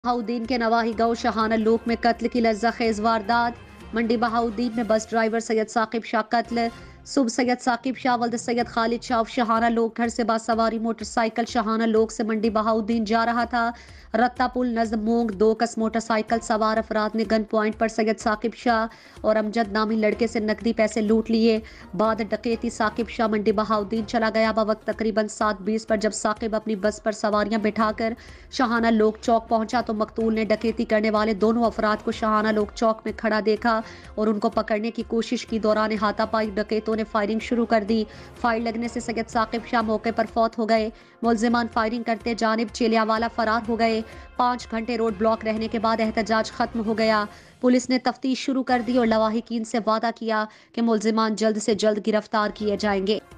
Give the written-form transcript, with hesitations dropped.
बहाउद्दीन के नवाही गांव शहाना लोक में कत्ल की लज्जा-खेज वारदात। मंडी बहाउद्दीन में बस ड्राइवर सैयद साकिब शाह कत्ल। सुबह सैयद साकिब शाह वल्द सैयद खालिद शाह शहाना लोक घर से बासवारी मोटरसाइकिल शहाना लोक से मंडी बहाउद्दीन जा रहा था। रत्ता पुल नज़द मोंग दो कस मोटरसाइकिल सवार अफराद ने गन पॉइंट पर सैयद साकिब शाह और अमजद नामी लड़के से नकदी पैसे लूट लिए। बाद डकैती साकिब शाह मंडी बहाउद्दीन चला गया। वक्त तकरीबन 7:20 पर जब साकिब अपनी बस पर सवारियां बिठाकर शहाना लोक चौक पहुंचा तो मकतूल ने डकैती करने वाले दोनों अफराद को शहाना लोक चौक में खड़ा देखा और उनको पकड़ने की कोशिश की। दौरान हाथापाई डकैतों ने फायरिंग शुरू कर दी। फायर लगने से सैयद साकिब शाह मौके पर फौत हो गए। मुलजिमान फायरिंग करते जानिब चेलियावाला फरार हो गए। 5 घंटे रोड ब्लॉक रहने के बाद एहतजाज खत्म हो गया। पुलिस ने तफ्तीश शुरू कर दी और लवाहिकीन से वादा किया कि मुलजिमान जल्द से जल्द गिरफ्तार किए जाएंगे।